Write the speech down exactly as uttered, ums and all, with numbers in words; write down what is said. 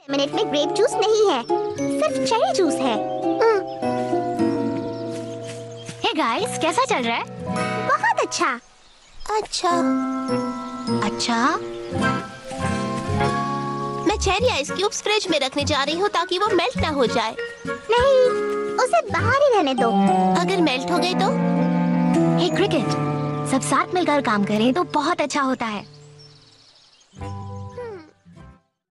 Minute में grape juice नहीं है, सिर्फ चेरी जूस है। हे गाइस, कैसा चल रहा है? बहुत अच्छा। अच्छा अच्छा, मैं चेरी आइस क्यूब्स फ्रिज में रखने जा रही हूँ ताकि वो मेल्ट ना हो जाए। नहीं, उसे बाहर ही रहने दो। अगर मेल्ट हो गई तो? हे क्रिकेट, सब साथ मिलकर काम करें तो बहुत अच्छा होता है।